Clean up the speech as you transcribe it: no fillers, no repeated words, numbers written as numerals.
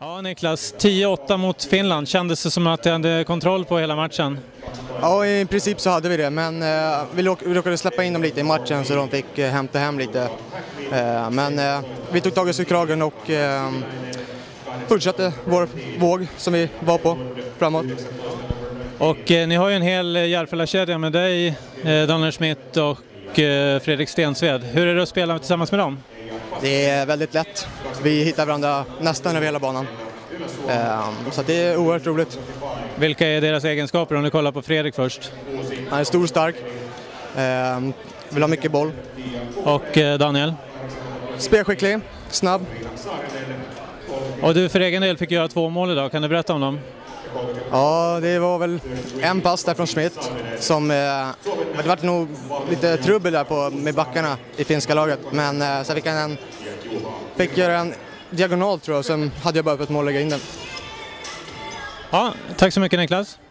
Ja, Niklas, 10-8 mot Finland. Kändes det som att jag hade kontroll på hela matchen? Ja, i princip så hade vi det, men vi råkade släppa in dem lite i matchen så de fick hämta hem lite. Men vi tog tag i kragen och fortsatte vår våg som vi var på framåt. Och ni har ju en hel Järfälla-kedja med dig, Daniel Schmidt och Fredrik Stensved. Hur är det att spela tillsammans med dem? Det är väldigt lätt. Vi hittar varandra nästan över hela banan. Så det är oerhört roligt. Vilka är deras egenskaper om du kollar på Fredrik först? Han är stor och stark. Vill ha mycket boll. Och Daniel? Spelskicklig, snabb. Och du för egen del fick göra 2 mål idag. Kan du berätta om dem? Ja, det var väl en pass där från Schmidt som det var nog lite trubbel där med backarna i finska laget, men så fick göra en diagonal tror jag, sen hade jag bara fått mål lägga in den. Ja, tack så mycket Niklas.